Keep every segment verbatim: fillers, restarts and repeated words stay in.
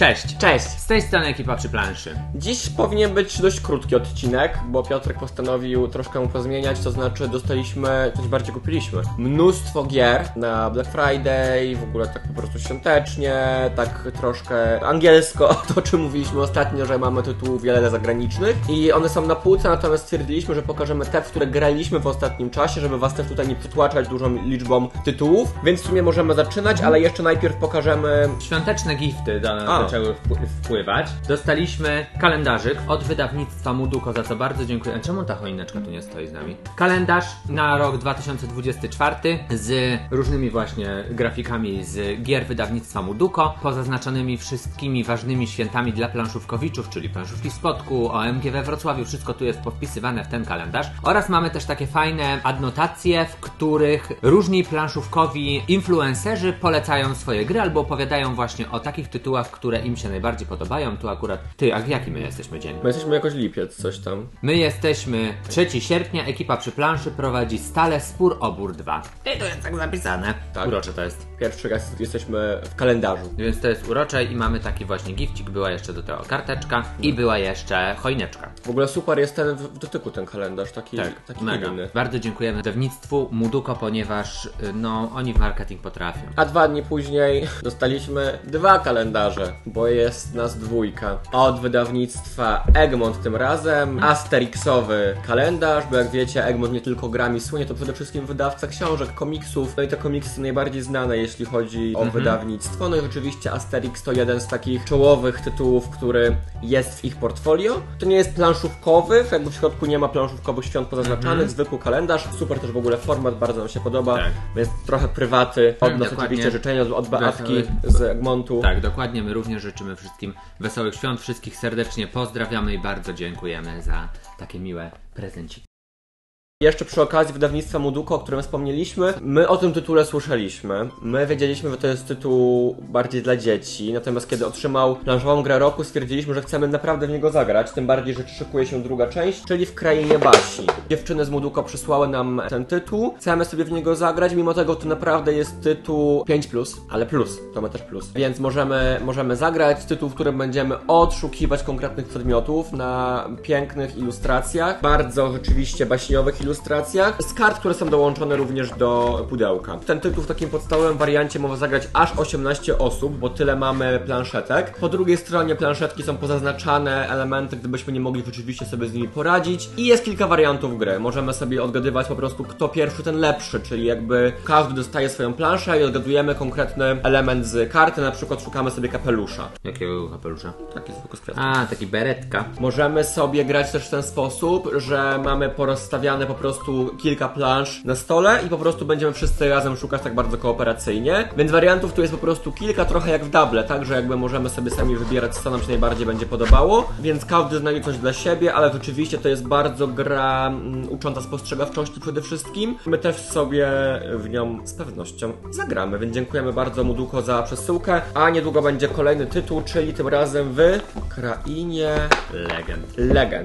Cześć! Cześć! Z tej strony ekipa przy planszy. Dziś powinien być dość krótki odcinek, bo Piotrek postanowił troszkę mu pozmieniać, to znaczy dostaliśmy, coś bardziej kupiliśmy, mnóstwo gier na Black Friday, w ogóle tak po prostu świątecznie, tak troszkę angielsko, to o czym mówiliśmy ostatnio, że mamy tytułów wiele zagranicznych i one są na półce, natomiast stwierdziliśmy, że pokażemy te, w które graliśmy w ostatnim czasie, żeby was też tutaj nie przytłaczać dużą liczbą tytułów, więc w sumie możemy zaczynać, ale jeszcze najpierw pokażemy... Świąteczne gifty do nas zaczęły wpływać. Dostaliśmy kalendarzyk od wydawnictwa Muduko, za co bardzo dziękuję. A czemu ta choineczka tu nie stoi z nami? Kalendarz na rok dwa tysiące dwudziesty czwarty z różnymi właśnie grafikami z gier wydawnictwa Muduko, pozaznaczonymi wszystkimi ważnymi świętami dla planszówkowiczów, czyli planszówki w Spodku, O M G we Wrocławiu, wszystko tu jest podpisywane w ten kalendarz. Oraz mamy też takie fajne adnotacje, w których różni planszówkowi influencerzy polecają swoje gry albo opowiadają właśnie o takich tytułach, które im się najbardziej podobają. Tu akurat ty, a jaki my jesteśmy dzień? My jesteśmy jakoś lipiec, coś tam. My jesteśmy trzeciego sierpnia, ekipa przy planszy prowadzi stale Spór Obór dwa. I to jest tak zapisane. Tak. Urocze to jest. Pierwszy raz jesteśmy w kalendarzu. Więc to jest urocze i mamy taki właśnie gifcik, była jeszcze do tego karteczka i była jeszcze choineczka. W ogóle super jest ten w dotyku ten kalendarz, taki, Tak, taki mega. inny. Bardzo dziękujemy wydawnictwu Muduko, ponieważ no oni w marketing potrafią. A dwa dni później dostaliśmy dwa kalendarze, bo jest nas dwójka. Od wydawnictwa Egmont tym razem, Asterixowy kalendarz, bo jak wiecie Egmont nie tylko grami słynie, to przede wszystkim wydawca książek, komiksów, no i te komiksy są najbardziej znane jeśli chodzi o Mhm. wydawnictwo. No i oczywiście Asterix to jeden z takich czołowych tytułów, który jest w ich portfolio. To nie jest planszówkowy, jakby w środku nie ma planszówkowych świąt pozaznaczanych, Mhm. zwykły kalendarz, super też w ogóle format, bardzo nam się podoba, Tak. więc trochę prywaty, od nas Dokładnie. oczywiście życzenia od Beatki Wesołych- z Egmontu. Tak, dokładnie, my również życzymy wszystkim wesołych świąt, wszystkich serdecznie pozdrawiamy i bardzo dziękujemy za takie miłe prezenciki. Jeszcze przy okazji wydawnictwa Muduko, o którym wspomnieliśmy, my o tym tytule słyszeliśmy. My wiedzieliśmy, że to jest tytuł bardziej dla dzieci, natomiast kiedy otrzymał planszową grę roku, stwierdziliśmy, że chcemy naprawdę w niego zagrać, tym bardziej, że szykuje się druga część, czyli w Krainie Baśni. Dziewczyny z Muduko przysłały nam ten tytuł, chcemy sobie w niego zagrać, mimo tego to naprawdę jest tytuł pięć plus, ale plus, to ma też plus. Więc możemy, możemy zagrać, tytuł, w którym będziemy odszukiwać konkretnych przedmiotów na pięknych ilustracjach, bardzo rzeczywiście baśniowych ilustracjach, ilustracjach, z kart, które są dołączone również do pudełka. Ten tytuł w takim podstawowym wariancie może zagrać aż osiemnaście osób, bo tyle mamy planszetek. Po drugiej stronie planszetki są pozaznaczane elementy, gdybyśmy nie mogli rzeczywiście sobie z nimi poradzić. I jest kilka wariantów gry. Możemy sobie odgadywać po prostu kto pierwszy, ten lepszy, czyli jakby każdy dostaje swoją planszę i odgadujemy konkretny element z karty, na przykład szukamy sobie kapelusza. Jakiego kapelusza? Taki zwykły z kwiatkiem. A, taki beretka. Możemy sobie grać też w ten sposób, że mamy porozstawiane po prostu kilka plansz na stole i po prostu będziemy wszyscy razem szukać tak bardzo kooperacyjnie. Więc wariantów tu jest po prostu kilka, trochę jak w Double, tak, że jakby możemy sobie sami wybierać, co nam się najbardziej będzie podobało. Więc każdy znajdzie coś dla siebie, ale rzeczywiście to jest bardzo gra um, ucząca spostrzegawczości przede wszystkim. My też sobie w nią z pewnością zagramy, więc dziękujemy bardzo Muduko za przesyłkę, a niedługo będzie kolejny tytuł, czyli tym razem w Krainie Legend. Legend.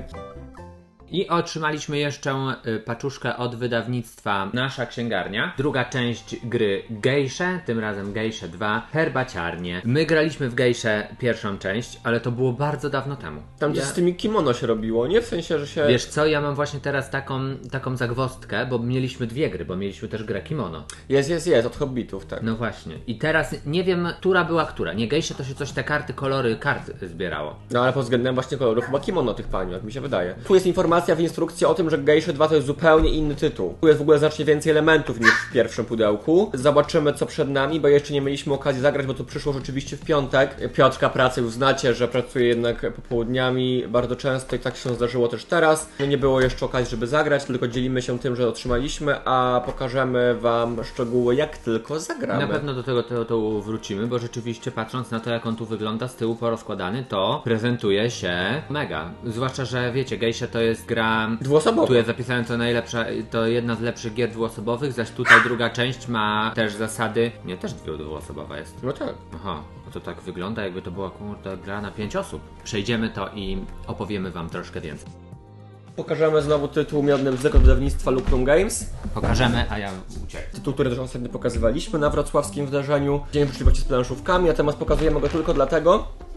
I otrzymaliśmy jeszcze y, paczuszkę od wydawnictwa Nasza Księgarnia. Druga część gry Gejsze, tym razem Gejsze dwa, Herbaciarnie. My graliśmy w Gejsze pierwszą część, ale to było bardzo dawno temu. Tam ja... z tymi kimono się robiło, nie? W sensie, że się... Wiesz co, ja mam właśnie teraz taką, taką zagwozdkę, bo mieliśmy dwie gry, bo mieliśmy też grę kimono. Jest, jest, jest, od Hobbitów, tak. No właśnie. I teraz nie wiem, która była która. Nie, Gejsze to się coś, te karty, kolory kart zbierało. No ale pod względem właśnie kolorów chyba kimono tych pani, jak mi się wydaje. Tu jest informacja w instrukcji o tym, że Gejsze dwa to jest zupełnie inny tytuł. Tu jest w ogóle znacznie więcej elementów niż w pierwszym pudełku. Zobaczymy co przed nami, bo jeszcze nie mieliśmy okazji zagrać, bo to przyszło rzeczywiście w piątek. Piotrka pracę już znacie, że pracuje jednak popołudniami bardzo często i tak się zdarzyło też teraz. Nie było jeszcze okazji, żeby zagrać, tylko dzielimy się tym, że otrzymaliśmy, a pokażemy wam szczegóły jak tylko zagramy. Na pewno do tego to, to wrócimy, bo rzeczywiście patrząc na to, jak on tu wygląda z tyłu porozkładany, to prezentuje się mega. Zwłaszcza, że wiecie, Gejsze to jest gra... Dwuosobowa. Tu jest zapisane to najlepsza, to jedna z lepszych gier dwuosobowych, zaś tutaj druga część ma też zasady... Nie, też dwuosobowa jest. No tak. Aha, no to tak wygląda, jakby to była kurde gra na pięć osób. Przejdziemy to i opowiemy wam troszkę więcej. Pokażemy znowu tytuł miodny bzyk od wydawnictwa Lucrum Games. Pokażemy, a ja uciekam. Tytuł, który też ostatnio pokazywaliśmy na wrocławskim wydarzeniu. Dzień Życzliwości z planszówkami, natomiast pokazujemy go tylko dlatego,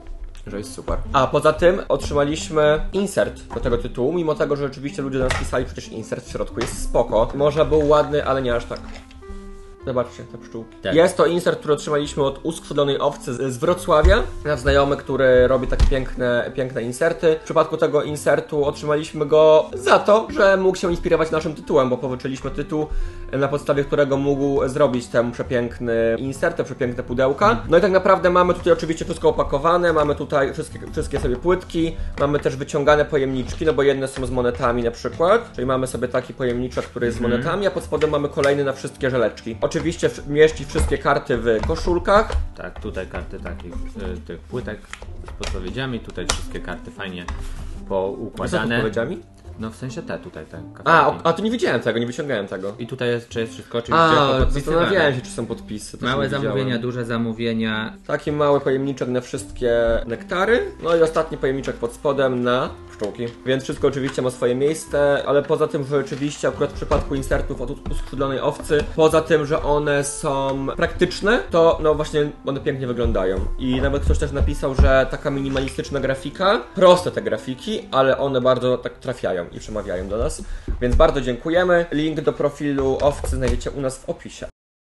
że jest super. A poza tym otrzymaliśmy insert do tego tytułu, mimo tego, że rzeczywiście ludzie do nas pisali, przecież insert w środku jest spoko. Może był ładny, ale nie aż tak. Zobaczcie te pszczółki. Tak. Jest to insert, który otrzymaliśmy od uskrzydlonej owcy z, z Wrocławia. Nasz znajomy, który robi takie piękne, piękne inserty. W przypadku tego insertu otrzymaliśmy go za to, że mógł się inspirować naszym tytułem, bo powyczyliśmy tytuł, na podstawie którego mógł zrobić ten przepiękny insert, te przepiękne pudełka. No i tak naprawdę mamy tutaj oczywiście wszystko opakowane, mamy tutaj wszystkie, wszystkie sobie płytki, mamy też wyciągane pojemniczki, no bo jedne są z monetami na przykład, czyli mamy sobie taki pojemniczek, który jest z monetami, a pod spodem mamy kolejny na wszystkie żeleczki. Oczywiście mieści wszystkie karty w koszulkach. Tak, tutaj karty takich y, tych płytek z podpowiedziami, tutaj wszystkie karty fajnie poukładane. Z podpowiedziami? No w sensie te tutaj, te A, a to nie widziałem tego, nie wyciągałem tego. I tutaj jest, czy jest wszystko oczywiście A, zastanawiałem się, czy są podpisy. Małe zamówienia, duże zamówienia. Taki mały pojemniczek na wszystkie nektary. No i ostatni pojemniczek pod spodem na pszczółki. Więc wszystko oczywiście ma swoje miejsce, ale poza tym, że oczywiście akurat w przypadku insertów od uskrzydlonej owcy, poza tym, że one są praktyczne, to no właśnie one pięknie wyglądają. I nawet ktoś też napisał, że taka minimalistyczna grafika, proste te grafiki, ale one bardzo tak trafiają i przemawiają do nas. Więc bardzo dziękujemy. Link do profilu owcy znajdziecie u nas w opisie.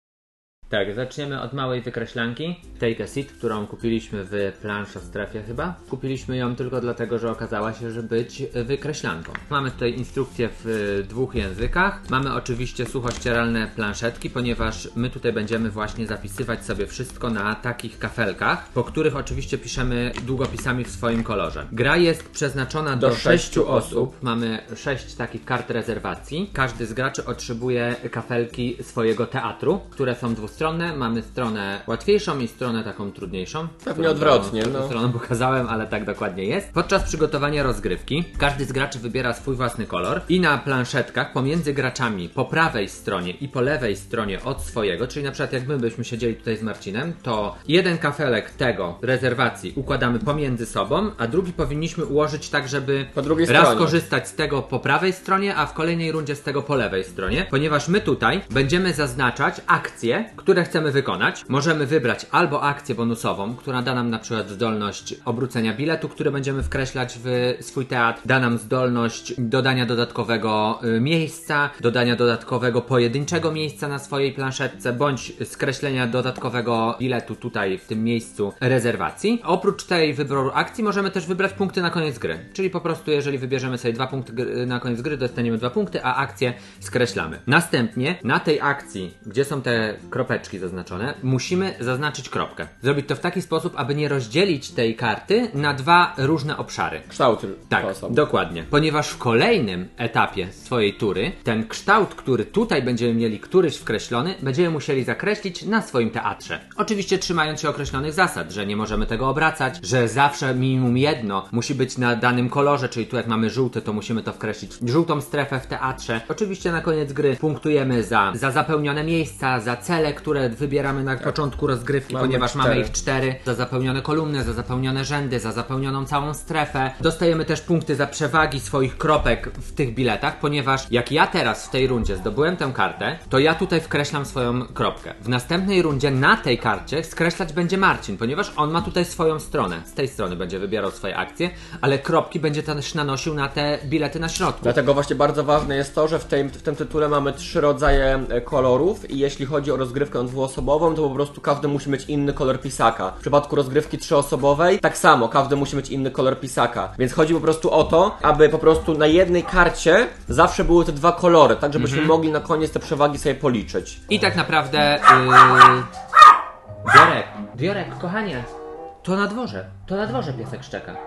Tak, zaczniemy od małej wykreślanki. Take a Seat, którą kupiliśmy w Plansza Strefie chyba. Kupiliśmy ją tylko dlatego, że okazała się, że być wykreślanką. Mamy tutaj instrukcję w dwóch językach. Mamy oczywiście suchościeralne planszetki, ponieważ my tutaj będziemy właśnie zapisywać sobie wszystko na takich kafelkach, po których oczywiście piszemy długopisami w swoim kolorze. Gra jest przeznaczona do, do sześciu osób. Mamy sześć takich kart rezerwacji. Każdy z graczy otrzymuje kafelki swojego teatru, które są dwustronne. Mamy stronę łatwiejszą i stronę taką trudniejszą. Pewnie odwrotnie. No. Stronę pokazałem, ale tak dokładnie jest. Podczas przygotowania rozgrywki każdy z graczy wybiera swój własny kolor i na planszetkach pomiędzy graczami po prawej stronie i po lewej stronie od swojego, czyli na przykład jak my byśmy siedzieli tutaj z Marcinem, to jeden kafelek tego rezerwacji układamy pomiędzy sobą, a drugi powinniśmy ułożyć tak, żeby po drugiej raz stronie korzystać z tego po prawej stronie, a w kolejnej rundzie z tego po lewej stronie, ponieważ my tutaj będziemy zaznaczać akcje, które chcemy wykonać. Możemy wybrać albo akcję bonusową, która da nam na przykład zdolność obrócenia biletu, który będziemy wkreślać w swój teatr, da nam zdolność dodania dodatkowego y, miejsca, dodania dodatkowego pojedynczego miejsca na swojej planszetce, bądź skreślenia dodatkowego biletu tutaj w tym miejscu rezerwacji. Oprócz tej wyboru akcji możemy też wybrać punkty na koniec gry, czyli po prostu jeżeli wybierzemy sobie dwa punkty gry, na koniec gry, dostaniemy dwa punkty, a akcję skreślamy. Następnie na tej akcji, gdzie są te kropeczki zaznaczone, musimy zaznaczyć kropkę. Zrobić to w taki sposób, aby nie rozdzielić tej karty na dwa różne obszary. Kształty. Tak, dokładnie. Ponieważ w kolejnym etapie swojej tury ten kształt, który tutaj będziemy mieli któryś wkreślony, będziemy musieli zakreślić na swoim teatrze. Oczywiście trzymając się określonych zasad, że nie możemy tego obracać, że zawsze minimum jedno musi być na danym kolorze, czyli tu jak mamy żółty, to musimy to wkreślić żółtą strefę w teatrze. Oczywiście na koniec gry punktujemy za, za zapełnione miejsca, za cele, które wybieramy na początku rozgrywki, mamy ponieważ cztery. mamy ich cztery, za zapełnione kolumny, za zapełnione rzędy, za zapełnioną całą strefę. Dostajemy też punkty za przewagi swoich kropek w tych biletach, ponieważ jak ja teraz w tej rundzie zdobyłem tę kartę, to ja tutaj wkreślam swoją kropkę. W następnej rundzie na tej karcie skreślać będzie Marcin, ponieważ on ma tutaj swoją stronę. Z tej strony będzie wybierał swoje akcje, ale kropki będzie też nanosił na te bilety na środku. Dlatego właśnie bardzo ważne jest to, że w tym, w tym tytule mamy trzy rodzaje kolorów i jeśli chodzi o rozgrywkę dwuosobową, to po prostu każdy musi mieć inny kolor pisaka. W przypadku rozgrywki trzyosobowej tak samo, każdy musi mieć inny kolor pisaka. Więc chodzi po prostu o to, aby po prostu na jednej karcie zawsze były te dwa kolory, tak żebyśmy mhm. mogli na koniec te przewagi sobie policzyć. I tak naprawdę... Yy... Diorek, Diorek, kochanie, to na dworze, to na dworze piesek szczeka.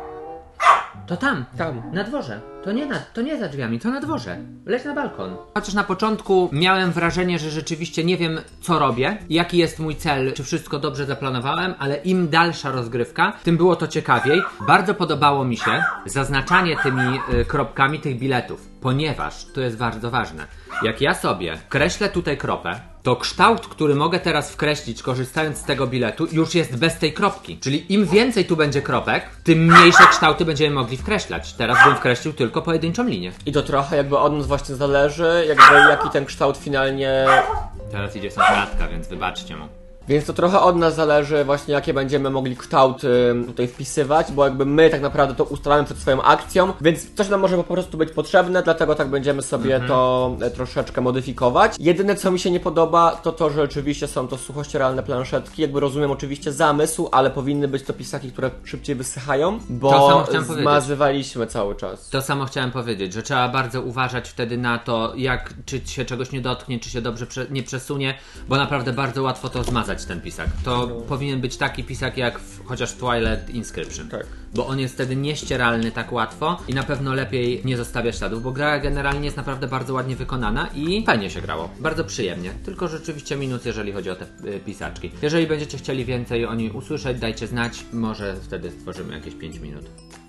To tam, tam, na dworze. To nie, na, to nie za drzwiami, to na dworze. Leć na balkon. Chociaż na początku miałem wrażenie, że rzeczywiście nie wiem, co robię, jaki jest mój cel, czy wszystko dobrze zaplanowałem, ale im dalsza rozgrywka, tym było to ciekawiej. Bardzo podobało mi się zaznaczanie tymi y, kropkami tych biletów, ponieważ, to jest bardzo ważne, jak ja sobie kreślę tutaj kropę, to kształt, który mogę teraz wkreślić korzystając z tego biletu, już jest bez tej kropki. Czyli im więcej tu będzie kropek, tym mniejsze kształty będziemy mogli wkreślać. Teraz bym wkreślił tylko pojedynczą linię. I to trochę jakby od nas właśnie zależy, jakby jaki ten kształt finalnie... Teraz idzie sąsiadka, więc wybaczcie mu. Więc to trochę od nas zależy właśnie, jakie będziemy mogli kształt tutaj wpisywać, bo jakby my tak naprawdę to ustalamy przed swoją akcją, więc coś nam może po prostu być potrzebne, dlatego tak będziemy sobie mhm. to troszeczkę modyfikować. Jedyne, co mi się nie podoba, to to, że oczywiście są to suchościeralne planszetki, jakby rozumiem oczywiście zamysł, ale powinny być to pisaki, które szybciej wysychają, bo zmazywaliśmy cały czas. To samo chciałem powiedzieć, że trzeba bardzo uważać wtedy na to, jak, czy się czegoś nie dotknie, czy się dobrze prze, nie przesunie, bo naprawdę bardzo łatwo to zmazać, ten pisak. To no. powinien być taki pisak jak w, chociaż Twilight Inscription. Tak. Bo on jest wtedy nieścieralny tak łatwo i na pewno lepiej nie zostawia śladów, bo gra generalnie jest naprawdę bardzo ładnie wykonana i fajnie się grało. Bardzo przyjemnie. Tylko rzeczywiście minus, jeżeli chodzi o te y, pisaczki. Jeżeli będziecie chcieli więcej o niej usłyszeć, dajcie znać. Może wtedy stworzymy jakieś pięć minut.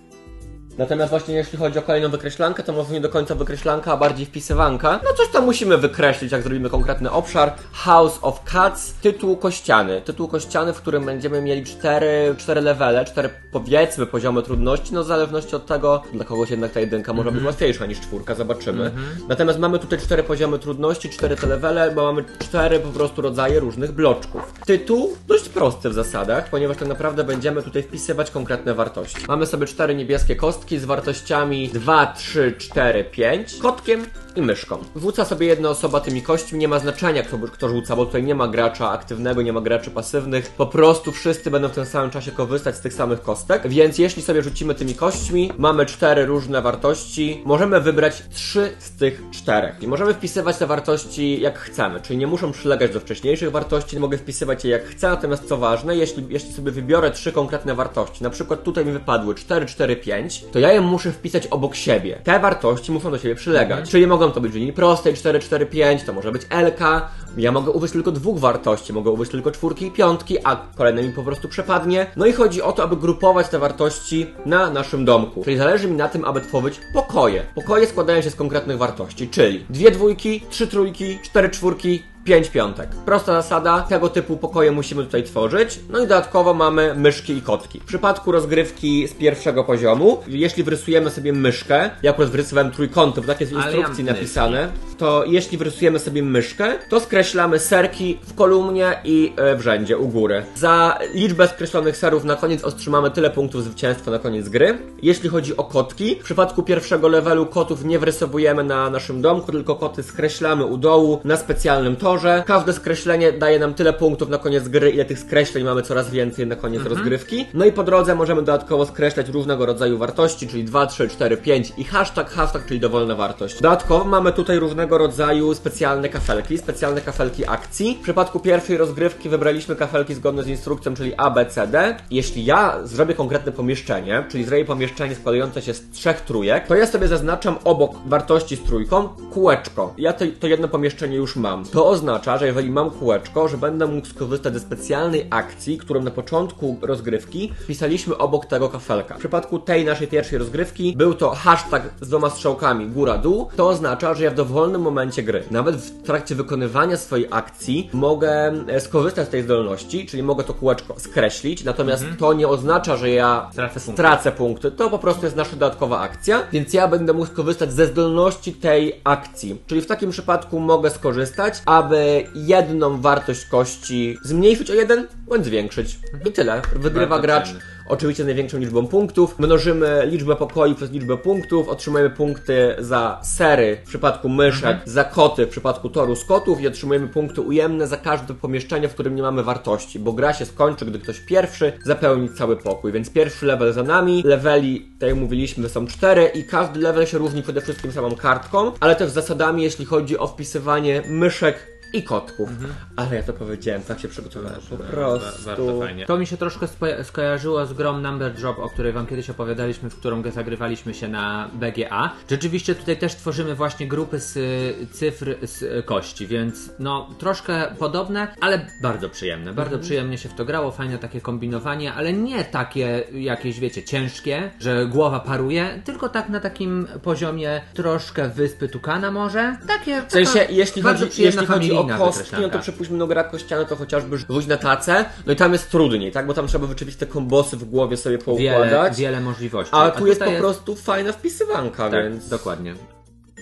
Natomiast właśnie jeśli chodzi o kolejną wykreślankę, to może nie do końca wykreślanka, a bardziej wpisywanka. No coś tam musimy wykreślić, jak zrobimy konkretny obszar. House of Cats, tytuł kościany. Tytuł kościany, w którym będziemy mieli cztery, cztery levele, cztery powiedzmy poziomy trudności, no w zależności od tego, dla kogoś jednak ta jedynka może mm-hmm. być łatwiejsza niż czwórka, zobaczymy. Mm-hmm. Natomiast mamy tutaj cztery poziomy trudności, cztery te levele, bo mamy cztery po prostu rodzaje różnych bloczków. Tytuł dość prosty w zasadach, ponieważ tak naprawdę będziemy tutaj wpisywać konkretne wartości. Mamy sobie cztery niebieskie kostki z wartościami dwa, trzy, cztery, pięć, kotkiem i myszką. Rzuca sobie jedna osoba tymi kośćmi, nie ma znaczenia kto, kto rzuca, bo tutaj nie ma gracza aktywnego, nie ma graczy pasywnych, po prostu wszyscy będą w tym samym czasie korzystać z tych samych kostek, więc jeśli sobie rzucimy tymi kośćmi, mamy cztery różne wartości, możemy wybrać trzy z tych czterech i możemy wpisywać te wartości jak chcemy, czyli nie muszą przylegać do wcześniejszych wartości, mogę wpisywać je jak chcę, natomiast co ważne, jeśli, jeśli sobie wybiorę trzy konkretne wartości, na przykład tutaj mi wypadły cztery, cztery, pięć, to ja je muszę wpisać obok siebie. Te wartości muszą do siebie przylegać, mhm. czyli mogą to być w linii prostej, cztery, cztery, pięć, to może być L K, ja mogę użyć tylko dwóch wartości, mogę użyć tylko czwórki i piątki, a kolejne mi po prostu przepadnie. No i chodzi o to, aby grupować te wartości na naszym domku. Czyli zależy mi na tym, aby tworzyć pokoje. Pokoje składają się z konkretnych wartości, czyli dwie dwójki, trzy trójki, cztery czwórki, pięć piątek. Prosta zasada, tego typu pokoje musimy tutaj tworzyć. No i dodatkowo mamy myszki i kotki. W przypadku rozgrywki z pierwszego poziomu, jeśli wrysujemy sobie myszkę, ja akurat wrysowałem trójkąty, bo tak jest w instrukcji ja napisane, to jeśli wrysujemy sobie myszkę, to skreślamy serki w kolumnie i w rzędzie u góry. Za liczbę skreślonych serów na koniec otrzymamy tyle punktów zwycięstwa na koniec gry. Jeśli chodzi o kotki, w przypadku pierwszego levelu kotów nie wrysowujemy na naszym domku, tylko koty skreślamy u dołu na specjalnym torze. Każde skreślenie daje nam tyle punktów na koniec gry, ile tych skreśleń mamy coraz więcej na koniec mhm. rozgrywki. No i po drodze możemy dodatkowo skreślać różnego rodzaju wartości, czyli dwa, trzy, cztery, pięć i hashtag, hashtag, czyli dowolna wartość. Dodatkowo mamy tutaj różnego rodzaju specjalne kafelki, specjalne kafelki akcji. W przypadku pierwszej rozgrywki wybraliśmy kafelki zgodne z instrukcją, czyli A, B, C, D. Jeśli ja zrobię konkretne pomieszczenie, czyli zrobię pomieszczenie składające się z trzech trójek, to ja sobie zaznaczam obok wartości z trójką kółeczko. Ja to, to jedno pomieszczenie już mam. To oznacza, że jeżeli mam kółeczko, że będę mógł skorzystać ze specjalnej akcji, którą na początku rozgrywki wpisaliśmy obok tego kafelka. W przypadku tej naszej pierwszej rozgrywki był to hashtag z dwoma strzałkami góra-dół. To oznacza, że ja w dowolnym momencie gry, nawet w trakcie wykonywania swojej akcji, mogę skorzystać z tej zdolności, czyli mogę to kółeczko skreślić, natomiast mhm. to nie oznacza, że ja stracę, stracę punkty. punkty. To po prostu jest nasza dodatkowa akcja, więc ja będę mógł skorzystać ze zdolności tej akcji. Czyli w takim przypadku mogę skorzystać, aby jedną wartość kości zmniejszyć o jeden, bądź zwiększyć. I tyle. Wygrywa gracz oczywiście z największą liczbą punktów. Mnożymy liczbę pokoi przez liczbę punktów, otrzymujemy punkty za sery w przypadku myszek, mhm. za koty w przypadku toru z kotów i otrzymujemy punkty ujemne za każde pomieszczenie, w którym nie mamy wartości, bo gra się skończy, gdy ktoś pierwszy zapełni cały pokój. Więc pierwszy level za nami, leveli, tak jak mówiliśmy, są cztery i każdy level się różni przede wszystkim samą kartką, ale też zasadami, jeśli chodzi o wpisywanie myszek i kotków. Mhm. Ale ja to powiedziałem, tak się przygotowałem. Po prostu. Bardzo fajnie. To mi się troszkę spo- skojarzyło z grą Number Drop, o której wam kiedyś opowiadaliśmy, w którą zagrywaliśmy się na B G A. Rzeczywiście tutaj też tworzymy właśnie grupy z cyfr z kości, więc no troszkę podobne, ale bardzo przyjemne. Bardzo mhm. przyjemnie się w to grało, fajne takie kombinowanie, ale nie takie jakieś, wiecie, ciężkie, że głowa paruje, tylko tak na takim poziomie troszkę Wyspy Tukana może. Takie, w sensie, jeśli chodzi, jeśli chodzi o kostki, no to przypuśćmy, no gra kościana to chociażby rzuć na tacę, no i tam jest trudniej, tak? Bo tam trzeba rzeczywiście te kombosy w głowie sobie poukładać. Wiele, wiele możliwości. A tu A jest po jest... prostu fajna wpisywanka, tak, więc... dokładnie.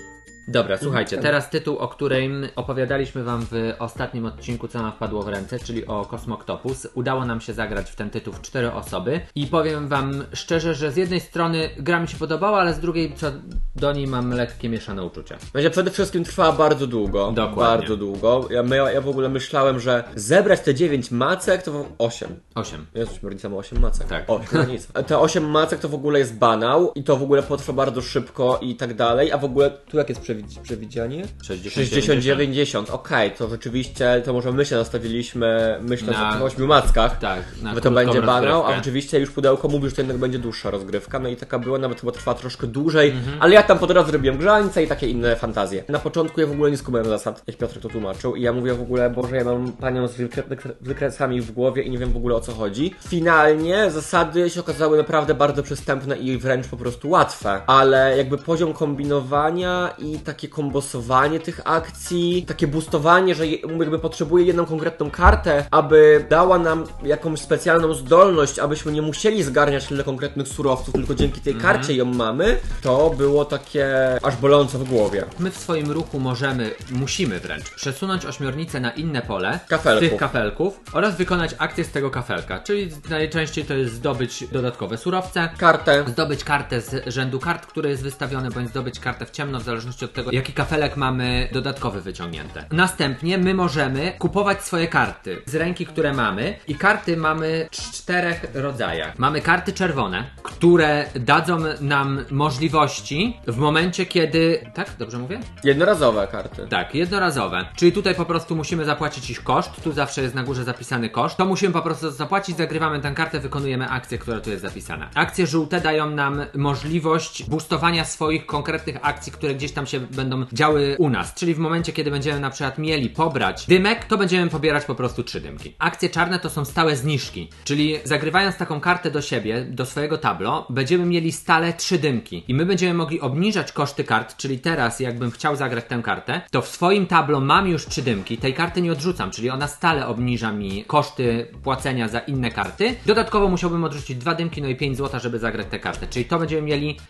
Dobra, słuchajcie, teraz tytuł, o którym opowiadaliśmy wam w ostatnim odcinku, co nam wpadło w ręce, czyli o Cosmoctopus. Udało nam się zagrać w ten tytuł w cztery osoby i powiem wam szczerze, że z jednej strony gra mi się podobała, ale z drugiej co do niej mam lekkie mieszane uczucia. Będzie przede wszystkim trwała bardzo długo. Dokładnie. Bardzo długo. Ja, my, ja w ogóle myślałem, że zebrać te dziewięć macek to osiem. osiem. Jest śmiernica ma osiem macek. Tak. O, nic. Te osiem macek to w ogóle jest banał i to w ogóle potrwa bardzo szybko i tak dalej, a w ogóle tu jak jest przewidzianie? przewidzianie? sześćdziesiąt dziewięćdziesiąt. Okej, okay, to rzeczywiście, to może my się nastawiliśmy myśląc na... o tych ośmiu mackach, tak, na że to będzie banał, rozgrywkę. a rzeczywiście już pudełko mówi, że to jednak będzie dłuższa rozgrywka, no i taka była, nawet chyba trwała troszkę dłużej, mm-hmm. ale ja tam po drodze zrobiłem grzańce i takie inne fantazje. Na początku ja w ogóle nie skumałem zasad, jak Piotrek to tłumaczył i ja mówię w ogóle, Boże, ja mam panią z wykre- wykresami w głowie i nie wiem w ogóle o co chodzi. Finalnie zasady się okazały naprawdę bardzo przystępne i wręcz po prostu łatwe, ale jakby poziom kombinowania i takie kombosowanie tych akcji, takie boostowanie, że jakby potrzebuje jedną konkretną kartę, aby dała nam jakąś specjalną zdolność, abyśmy nie musieli zgarniać tyle konkretnych surowców, tylko dzięki tej mm-hmm. karcie ją mamy, to było takie aż bolące w głowie. My w swoim ruchu możemy, musimy wręcz przesunąć ośmiornicę na inne pole Kafelków. z tych kafelków oraz wykonać akcję z tego kafelka, czyli najczęściej to jest zdobyć dodatkowe surowce, kartę, zdobyć kartę z rzędu kart, który jest wystawiony, bądź zdobyć kartę w ciemno, w zależności od tego, jaki kafelek mamy dodatkowy wyciągnięte. Następnie my możemy kupować swoje karty z ręki, które mamy i karty mamy w czterech rodzajach. Mamy karty czerwone, które dadzą nam możliwości w momencie, kiedy... Tak? Dobrze mówię? Jednorazowe karty. Tak, jednorazowe. Czyli tutaj po prostu musimy zapłacić ich koszt, tu zawsze jest na górze zapisany koszt, to musimy po prostu zapłacić, zagrywamy tę kartę, wykonujemy akcję, która tu jest zapisana. Akcje żółte dają nam możliwość boostowania swoich konkretnych akcji, które gdzieś tam się będą działy u nas, czyli w momencie, kiedy będziemy na przykład mieli pobrać dymek, to będziemy pobierać po prostu trzy dymki. Akcje czarne to są stałe zniżki, czyli zagrywając taką kartę do siebie, do swojego tablo, będziemy mieli stale trzy dymki i my będziemy mogli obniżać koszty kart, czyli teraz jakbym chciał zagrać tę kartę, to w swoim tablo mam już trzy dymki, tej karty nie odrzucam, czyli ona stale obniża mi koszty płacenia za inne karty. Dodatkowo musiałbym odrzucić dwa dymki, no i pięć złota, żeby zagrać tę kartę, czyli to będziemy mieli...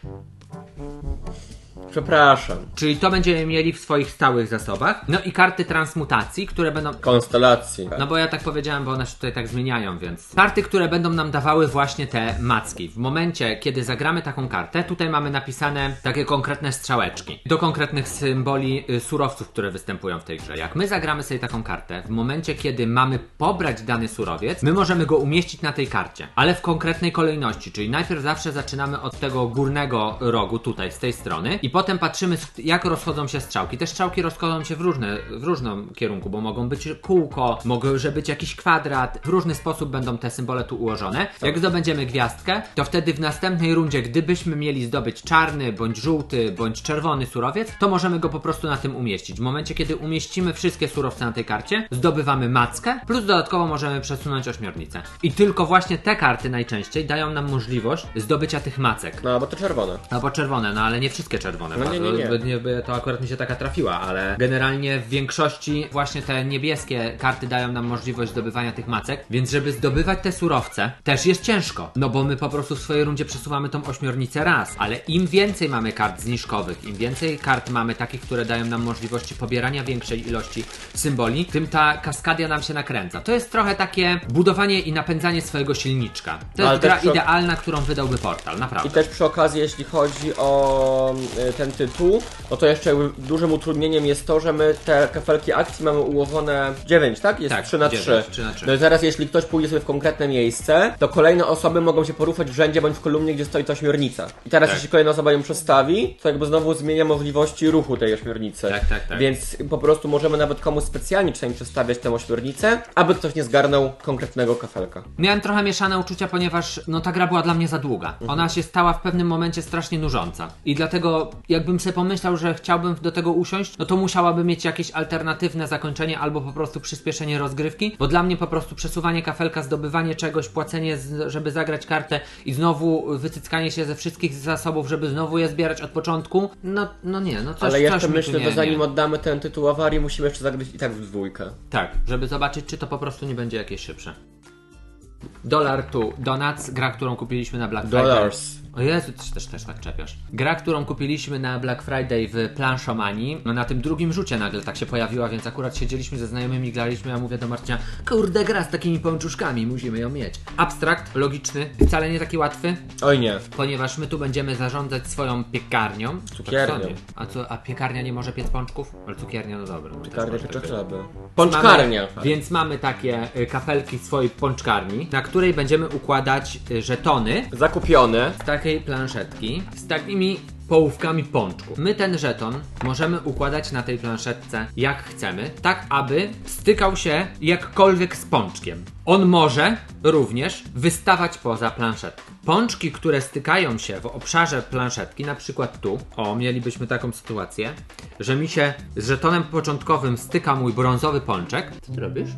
Przepraszam. Czyli to będziemy mieli w swoich stałych zasobach. No i karty transmutacji, które będą... Konstelacji. No bo ja tak powiedziałem, bo one się tutaj tak zmieniają, więc... Karty, które będą nam dawały właśnie te macki. W momencie, kiedy zagramy taką kartę, tutaj mamy napisane takie konkretne strzałeczki do konkretnych symboli y, surowców, które występują w tej grze. Jak my zagramy sobie taką kartę, w momencie, kiedy mamy pobrać dany surowiec, my możemy go umieścić na tej karcie, ale w konkretnej kolejności, czyli najpierw zawsze zaczynamy od tego górnego rogu, tutaj, z tej strony i potem patrzymy, jak rozchodzą się strzałki. Te strzałki rozchodzą się w, różne, w różnym kierunku, bo mogą być kółko, może być jakiś kwadrat. W różny sposób będą te symbole tu ułożone. Jak zdobędziemy gwiazdkę, to wtedy w następnej rundzie, gdybyśmy mieli zdobyć czarny, bądź żółty, bądź czerwony surowiec, to możemy go po prostu na tym umieścić. W momencie, kiedy umieścimy wszystkie surowce na tej karcie, zdobywamy mackę, plus dodatkowo możemy przesunąć ośmiornicę. I tylko właśnie te karty najczęściej dają nam możliwość zdobycia tych macek. No, bo to czerwone. Albo czerwone, no ale nie wszystkie czerwone. No, nie, nie, nie. To akurat mi się taka trafiła, ale generalnie w większości właśnie te niebieskie karty dają nam możliwość zdobywania tych macek, więc żeby zdobywać te surowce też jest ciężko, no bo my po prostu w swojej rundzie przesuwamy tą ośmiornicę raz, ale im więcej mamy kart zniżkowych, im więcej kart mamy takich, które dają nam możliwości pobierania większej ilości symboli, tym ta kaskadia nam się nakręca. To jest trochę takie budowanie i napędzanie swojego silniczka. To jest ale gra przy... idealna, którą wydałby Portal, naprawdę. I też przy okazji, jeśli chodzi o y, ten tytuł, no to jeszcze dużym utrudnieniem jest to, że my te kafelki akcji mamy ułożone dziewięć, tak? Jest tak, trzy na trzy. No i teraz jeśli ktoś pójdzie sobie w konkretne miejsce, to kolejne osoby mogą się poruszać w rzędzie bądź w kolumnie, gdzie stoi ta ośmiornica. I teraz tak. jeśli kolejna osoba ją przestawi, to jakby znowu zmienia możliwości ruchu tej ośmiornicy. Tak, tak, tak. Więc po prostu możemy nawet komuś specjalnie czasami przestawiać tę ośmiornicę, aby ktoś nie zgarnął konkretnego kafelka. Miałem trochę mieszane uczucia, ponieważ no ta gra była dla mnie za długa. Mhm. Ona się stała w pewnym momencie strasznie nużąca. I dlatego jakbym sobie pomyślał, że chciałbym do tego usiąść, no to musiałaby mieć jakieś alternatywne zakończenie albo po prostu przyspieszenie rozgrywki, bo dla mnie po prostu przesuwanie kafelka, zdobywanie czegoś, płacenie, z, żeby zagrać kartę i znowu wycyckanie się ze wszystkich zasobów, żeby znowu je zbierać od początku, no, no nie, no coś, ale jeszcze coś myślę, nie, że zanim nie. oddamy ten tytuł awarii, musimy jeszcze zagrać i tak w dwójkę. Tak, żeby zobaczyć, czy to po prostu nie będzie jakieś szybsze. Dollar to Donuts, gra, którą kupiliśmy na Black Friday. Dollars. O Jezu, ty też, też tak czepiasz. Gra, którą kupiliśmy na Black Friday w Planszomanii, no na tym drugim rzucie nagle tak się pojawiła, więc akurat siedzieliśmy ze znajomymi, graliśmy, ja mówię do Marcina, kurde, gra z takimi pączuszkami, musimy ją mieć. Abstrakt, logiczny, wcale nie taki łatwy, Oj nie. ponieważ my tu będziemy zarządzać swoją piekarnią. Cukiernią. A co, a piekarnia nie może piec pączków? Ale cukiernia, no dobra. Piekarnia piecze chleby. Mamy, Pączkarnia. więc mamy takie y, kafelki swojej pączkarni, na której będziemy układać y, żetony Zakupione. z takiej planszetki, z takimi połówkami pączku. My ten żeton możemy układać na tej planszetce jak chcemy, tak aby stykał się jakkolwiek z pączkiem. On może również wystawać poza planszetkę. Pączki, które stykają się w obszarze planszetki, na przykład tu, o, mielibyśmy taką sytuację, że mi się z żetonem początkowym styka mój brązowy pączek. Co ty robisz?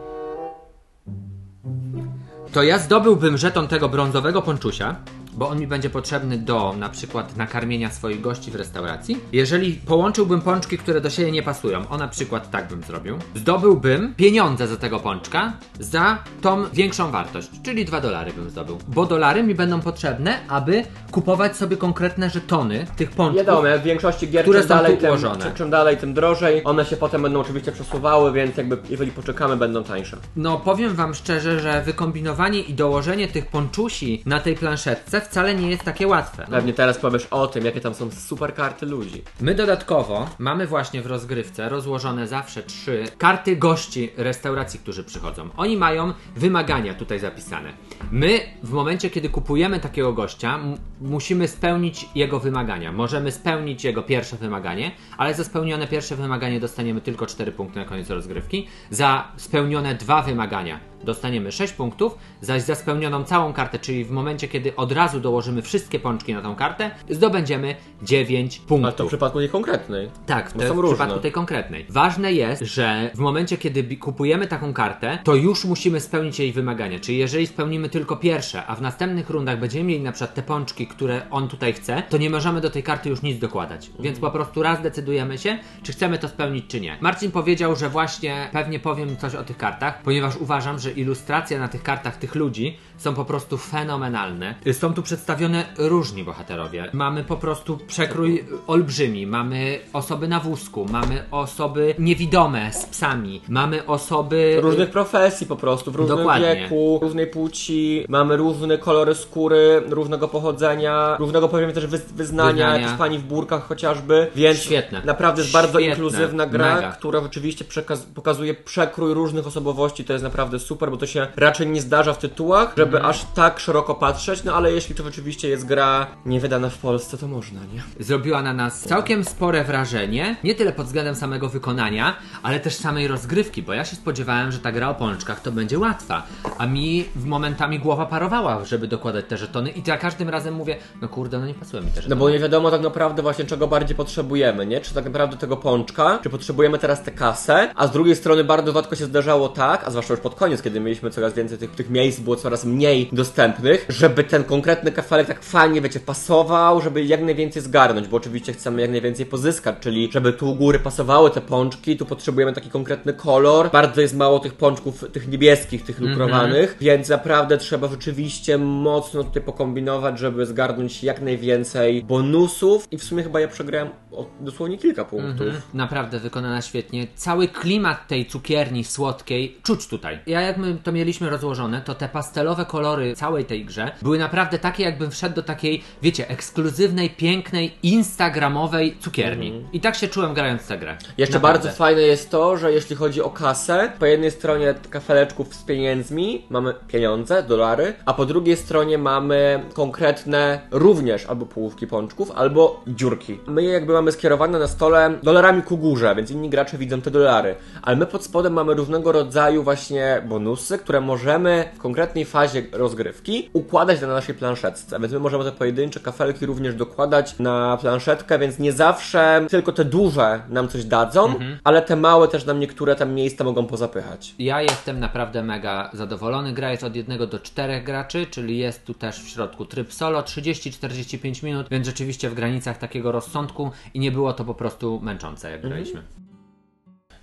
To ja zdobyłbym żeton tego brązowego pączusia, bo on mi będzie potrzebny do na przykład nakarmienia swoich gości w restauracji. Jeżeli połączyłbym pączki, które do siebie nie pasują, o na przykład tak bym zrobił, zdobyłbym pieniądze za tego pączka za tą większą wartość, czyli dwa dolary bym zdobył. Bo dolary mi będą potrzebne, aby kupować sobie konkretne żetony tych pączków. Wiadomo, jak w większości gier, które czym są dalej, tu tym, ułożone. czym, czym dalej, tym drożej. One się potem będą oczywiście przesuwały, więc jakby jeżeli poczekamy, będą tańsze. No powiem wam szczerze, że wykombinowanie i dołożenie tych pączusi na tej planszetce wcale nie jest takie łatwe. Pewnie teraz powiesz o tym, jakie tam są super karty ludzi. My dodatkowo mamy właśnie w rozgrywce rozłożone zawsze trzy karty gości restauracji, którzy przychodzą. Oni mają wymagania tutaj zapisane. My w momencie, kiedy kupujemy takiego gościa, m- musimy spełnić jego wymagania. Możemy spełnić jego pierwsze wymaganie, ale za spełnione pierwsze wymaganie dostaniemy tylko cztery punkty na koniec rozgrywki. Za spełnione dwa wymagania dostaniemy sześć punktów, zaś za spełnioną całą kartę, czyli w momencie, kiedy od razu dołożymy wszystkie pączki na tą kartę, zdobędziemy dziewięć punktów. Ale to w przypadku tej konkretnej. Tak, w, Bo te, są w różne. przypadku tej konkretnej. Ważne jest, że w momencie, kiedy bi- kupujemy taką kartę, to już musimy spełnić jej wymagania. Czyli jeżeli spełnimy tylko pierwsze, a w następnych rundach będziemy mieli na przykład te pączki, które on tutaj chce, to nie możemy do tej karty już nic dokładać. Mhm. Więc po prostu raz decydujemy się, czy chcemy to spełnić, czy nie. Marcin powiedział, że właśnie pewnie powiem coś o tych kartach, ponieważ uważam, że ilustracje na tych kartach tych ludzi są po prostu fenomenalne. Są tu przedstawione różni bohaterowie. Mamy po prostu przekrój olbrzymi, mamy osoby na wózku, mamy osoby niewidome z psami, mamy osoby Różnych profesji po prostu, w różnym Dokładnie. wieku, różnej płci, mamy różne kolory skóry, różnego pochodzenia, różnego powiedzmy też wyz- wyznania, Wyznania. jakieś pani w burkach chociażby, więc Świetne. naprawdę jest bardzo Świetne. inkluzywna gra, Mega. która rzeczywiście przekaz- pokazuje przekrój różnych osobowości, to jest naprawdę super, bo to się raczej nie zdarza w tytułach, żeby Mhm. aż tak szeroko patrzeć, no ale jeśli to rzeczywiście jest gra nie wydana w Polsce, to można, nie? zrobiła na nas całkiem spore wrażenie, nie tyle pod względem samego wykonania, ale też samej rozgrywki, bo ja się spodziewałem, że ta gra o pączkach to będzie łatwa, a mi w momentami głowa parowała, żeby dokładać te żetony i za każdym razem mówię, no kurde, no nie pasują mi te No żetony. bo nie wiadomo tak naprawdę właśnie czego bardziej potrzebujemy, nie? Czy tak naprawdę tego pączka, czy potrzebujemy teraz tę kasę, a z drugiej strony bardzo rzadko się zdarzało tak, a zwłaszcza już pod koniec, kiedy mieliśmy coraz więcej tych, tych miejsc, było coraz mniej dostępnych, żeby ten konkretny kafelek tak fajnie, wiecie, pasował, żeby jak najwięcej zgarnąć, bo oczywiście chcemy jak najwięcej pozyskać, czyli żeby tu u góry pasowały te pączki, tu potrzebujemy taki konkretny kolor, bardzo jest mało tych pączków, tych niebieskich, tych lukrowanych, mm-hmm. więc naprawdę trzeba rzeczywiście mocno tutaj pokombinować, żeby zgarnąć jak najwięcej bonusów i w sumie chyba ja przegrałem o dosłownie kilka punktów. Mhm. Naprawdę wykonana świetnie. Cały klimat tej cukierni słodkiej czuć tutaj. Ja jak my to mieliśmy rozłożone, to te pastelowe kolory całej tej grze były naprawdę takie, jakbym wszedł do takiej, wiecie, ekskluzywnej, pięknej, instagramowej cukierni. Mhm. I tak się czułem grając tę grę. Jeszcze Naprawdę. bardzo fajne jest to, że jeśli chodzi o kasę, po jednej stronie kafeleczków z pieniędzmi, mamy pieniądze, dolary, a po drugiej stronie mamy konkretne również albo połówki pączków, albo dziurki. My je jakby mamy skierowane na stole dolarami ku górze, więc inni gracze widzą te dolary. Ale my pod spodem mamy różnego rodzaju właśnie bonusy, które możemy w konkretnej fazie rozgrywki układać na naszej planszetce. Więc my możemy te pojedyncze kafelki również dokładać na planszetkę, więc nie zawsze tylko te duże nam coś dadzą, mhm. ale te małe też nam niektóre tam miejsca mogą pozapychać. Ja jestem naprawdę mega zadowolony. Gra jest od jednego do czterech graczy, czyli jest tu też w środku tryb solo, trzydzieści do czterdziestu pięciu minut, więc rzeczywiście w granicach takiego rozsądku i nie było to po prostu męczące, jak graliśmy.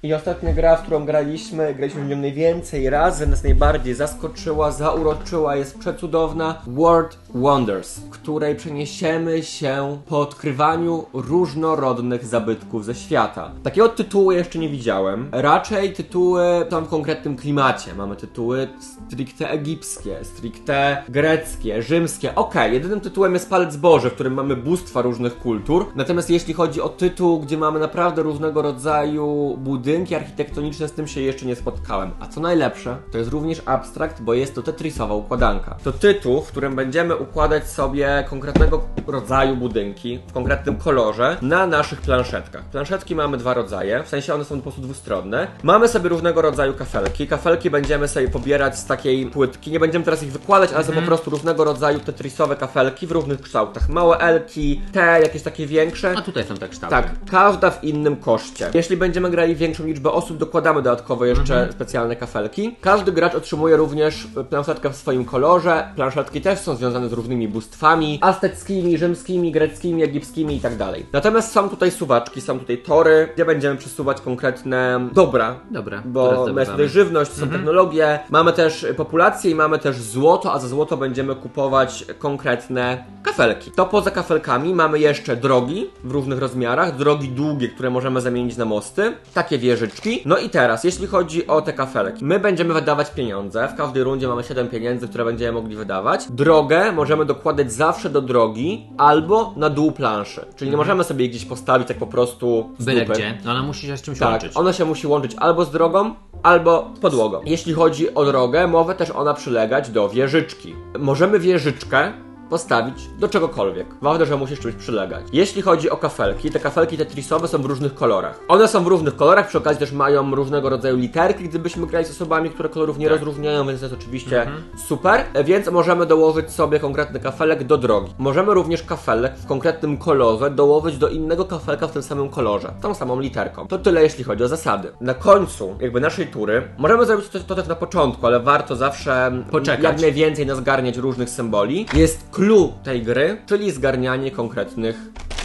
I ostatnia gra, w którą graliśmy, graliśmy w nią najwięcej razy, nas najbardziej zaskoczyła, zauroczyła, jest przecudowna. World Wonders, w której przeniesiemy się po odkrywaniu różnorodnych zabytków ze świata. Takiego tytułu jeszcze nie widziałem. Raczej tytuły są w konkretnym klimacie. Mamy tytuły stricte egipskie, stricte greckie, rzymskie. Okej, okay, jedynym tytułem jest Palec Boży, w którym mamy bóstwa różnych kultur. Natomiast jeśli chodzi o tytuł, gdzie mamy naprawdę różnego rodzaju budynki architektoniczne, z tym się jeszcze nie spotkałem. A co najlepsze, to jest również abstrakt, bo jest to tetrisowa układanka. To tytuł, w którym będziemy układać sobie konkretnego rodzaju budynki w konkretnym kolorze na naszych planszetkach. Planszetki mamy dwa rodzaje, w sensie one są po prostu dwustronne. Mamy sobie różnego rodzaju kafelki. Kafelki będziemy sobie pobierać z takiej płytki. Nie będziemy teraz ich wykładać, ale są po prostu różnego rodzaju tetrisowe kafelki w różnych kształtach. Małe elki, te jakieś takie większe. A tutaj są te kształty. Tak, każda w innym koszcie. Jeśli będziemy grali większą liczbę osób, dokładamy dodatkowo jeszcze mhm. specjalne kafelki. Każdy gracz otrzymuje również planszetkę w swoim kolorze. Planszetki też są związane z różnymi bóstwami azteckimi, rzymskimi, greckimi, egipskimi i tak dalej. Natomiast są tutaj suwaczki, są tutaj tory, gdzie będziemy przesuwać konkretne dobra. Dobra. Bo jest tutaj żywność, są mhm. technologie, mamy też populację i mamy też złoto, a za złoto będziemy kupować konkretne kafelki. To poza kafelkami mamy jeszcze drogi w różnych rozmiarach, drogi długie, które możemy zamienić na mosty, takie wieżyczki. No i teraz, jeśli chodzi o te kafelki, my będziemy wydawać pieniądze, w każdej rundzie mamy siedem pieniędzy, które będziemy mogli wydawać. Drogę możemy dokładać zawsze do drogi albo na dół planszy, czyli nie możemy sobie gdzieś postawić tak po prostu z byle dupy. gdzie, ona musi się z czymś tak, łączyć. Ona się musi łączyć albo z drogą, albo z podłogą. Jeśli chodzi o drogę, może też ona przylegać do wieżyczki. Możemy wieżyczkę postawić do czegokolwiek. Ważne, że musi z czymś przylegać. Jeśli chodzi o kafelki, te kafelki tetrisowe są w różnych kolorach. One są w różnych kolorach, przy okazji też mają różnego rodzaju literki, gdybyśmy grali z osobami, które kolorów nie tak. rozróżniają, więc to jest oczywiście mhm. super. Więc możemy dołożyć sobie konkretny kafelek do drogi. Możemy również kafelek w konkretnym kolorze dołożyć do innego kafelka w tym samym kolorze, tą samą literką. To tyle, jeśli chodzi o zasady. Na końcu jakby naszej tury możemy zrobić to, to też na początku, ale warto zawsze poczekać. Jak najwięcej nazgarniać różnych symboli. Jest clue tej gry, czyli zgarnianie konkretnych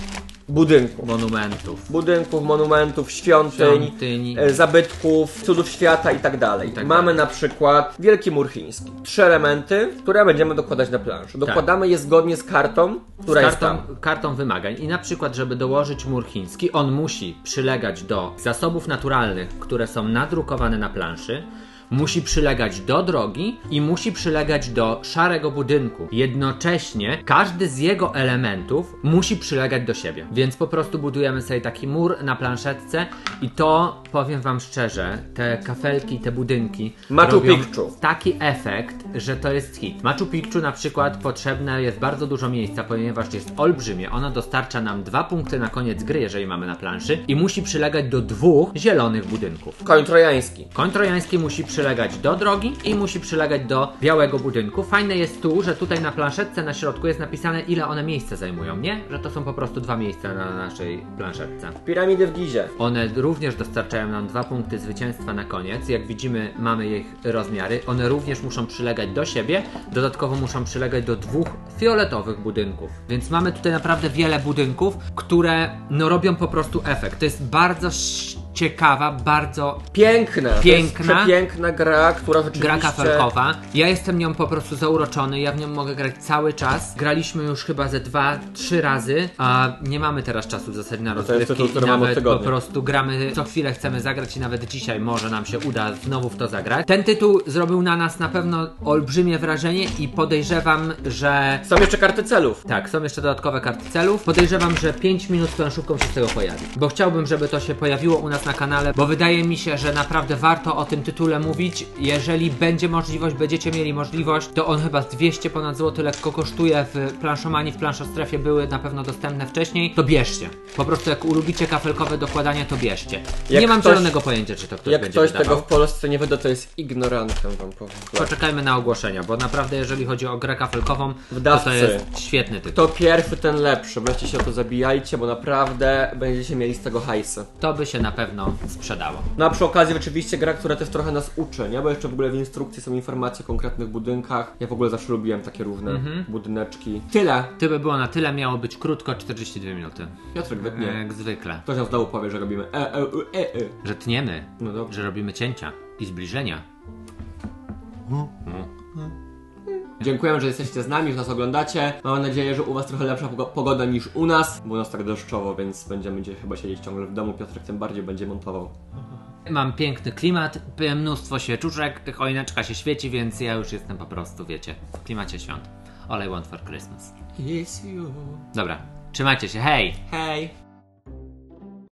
budynków. Monumentów. Budynków, monumentów, świątyń, Świątyni. e, zabytków, cudów świata i tak dalej. Tak Mamy dalej. na przykład Wielki Mur Chiński. Trzy elementy, które będziemy dokładać na planszy. Dokładamy tak. je zgodnie z kartą, która z jest kartą, tam. kartą wymagań. I na przykład, żeby dołożyć mur chiński, on musi przylegać do zasobów naturalnych, które są nadrukowane na planszy. Musi przylegać do drogi i musi przylegać do szarego budynku. Jednocześnie każdy z jego elementów musi przylegać do siebie. Więc po prostu budujemy sobie taki mur na planszetce i to, powiem wam szczerze, te kafelki, te budynki Machu robią Picchu. taki efekt, że to jest hit. Machu Picchu na przykład potrzebne jest bardzo dużo miejsca, ponieważ jest olbrzymie. Ono dostarcza nam dwa punkty na koniec gry, jeżeli mamy na planszy, i musi przylegać do dwóch zielonych budynków. Koń trojański. Koń trojański musi przylegać do drogi i musi przylegać do białego budynku. Fajne jest tu, że tutaj na planszetce na środku jest napisane, ile one miejsca zajmują, nie? Że to są po prostu dwa miejsca na naszej planszetce. Piramidy w Gizie. One również dostarczają nam dwa punkty zwycięstwa na koniec. Jak widzimy, mamy ich rozmiary. One również muszą przylegać do siebie. Dodatkowo muszą przylegać do dwóch fioletowych budynków. Więc mamy tutaj naprawdę wiele budynków, które no robią po prostu efekt. To jest bardzo ciekawa, bardzo piękna, piękna, to jest przepiękna gra, która rzeczywiście... Gra kafelkowa. Ja jestem nią po prostu zauroczony, ja w nią mogę grać cały czas. Graliśmy już chyba ze dwa, trzy razy, a nie mamy teraz czasu w zasadzie na rozgrywki. To jest tytuł, i nawet po prostu gramy, co chwilę chcemy zagrać i nawet dzisiaj może nam się uda znowu w to zagrać. Ten tytuł zrobił na nas na pewno olbrzymie wrażenie i podejrzewam, że... Są jeszcze karty celów. Tak, są jeszcze dodatkowe karty celów. Podejrzewam, że pięć minut z planszówką się z tego pojawi. Bo chciałbym, żeby to się pojawiło u nas na kanale, bo wydaje mi się, że naprawdę warto o tym tytule mówić. Jeżeli będzie możliwość, będziecie mieli możliwość, to on chyba z dwieście ponad złoty lekko kosztuje w planszomanii, w planszostrefie były na pewno dostępne wcześniej, to bierzcie. Po prostu jak lubicie kafelkowe dokładanie, to bierzcie. Jak nie mam ktoś, zielonego pojęcia, czy to ktoś jak będzie ktoś wydawał. tego w Polsce nie wyda, to jest ignorantem, wam powiem. Poczekajmy na ogłoszenia, bo naprawdę jeżeli chodzi o grę kafelkową, Wdawcy. to to jest świetny tytuł. Kto pierwszy, ten lepszy. Weźcie się o to zabijajcie, bo naprawdę będziecie mieli z tego hajsy. To by się na pewno pewno sprzedało. No a przy okazji oczywiście gra, która też trochę nas uczy, nie? Bo jeszcze w ogóle w instrukcji są informacje o konkretnych budynkach. Ja w ogóle zawsze lubiłem takie różne mhm. budyneczki. Tyle! To by było na tyle, miało być krótko, czterdzieści dwie minuty. Piotrek wytnie. Jak zwykle. Ktoś nam znowu powie, że robimy e, e, e, e. Że tniemy, no dobrze. Że robimy cięcia i zbliżenia. Hmm. Hmm. Dziękujemy, że jesteście z nami, że nas oglądacie. Mam nadzieję, że u was trochę lepsza pogoda niż u nas. Bo u nas tak deszczowo, więc będziemy dzisiaj chyba siedzieć ciągle w domu. Piotrek tym bardziej będzie montował. Mam piękny klimat, mnóstwo świeczuszek, choineczka się świeci, więc ja już jestem po prostu, wiecie, w klimacie świąt. All I want for Christmas. Yes, you. Dobra, trzymajcie się, hej! Hej!